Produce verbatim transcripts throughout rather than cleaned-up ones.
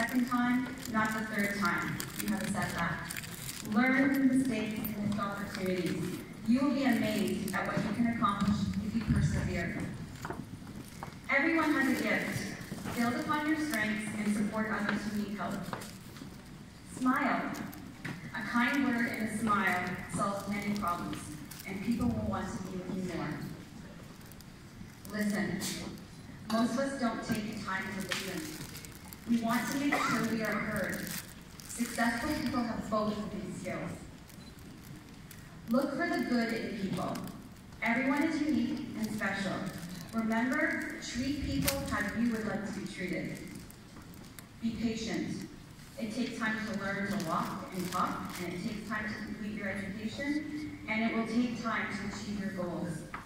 second time, not the third time you have a setback. Learn from mistakes and missed opportunities. You will be amazed at what you can accomplish if you persevere. Everyone has a gift. Build upon your strengths and support others who need help. Smile. A kind word and a smile solves many problems, and people will want to be with you more. Listen. Most of us don't take the time to listen. We want to make sure we are heard. Successful people have both of these skills. Look for the good in people. Everyone is unique and special. Remember, treat people how you would like to be treated. Be patient. It takes time to learn to walk and talk, and it takes time to complete your education, and it will take time to achieve your goals.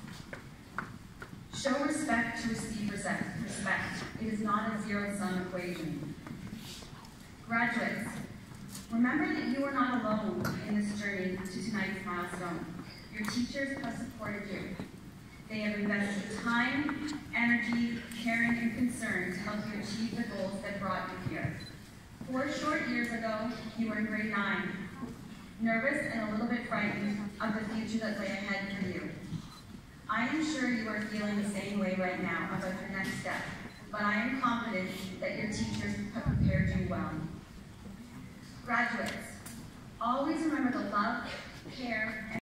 Show respect to receive respect. It is not a zero-sum equation. Graduates, remember that you are not alone in this journey to tonight's milestone. Your teachers have supported you. They have invested time, energy, caring, and concern to help you achieve the goals that brought you here. Four short years ago, you were in grade nine, nervous and a little bit frightened of the future that lay ahead for you. I am sure you are feeling the same way right now about your next step, but I am confident that your teachers have prepared you well. Graduates, always remember the love, care, and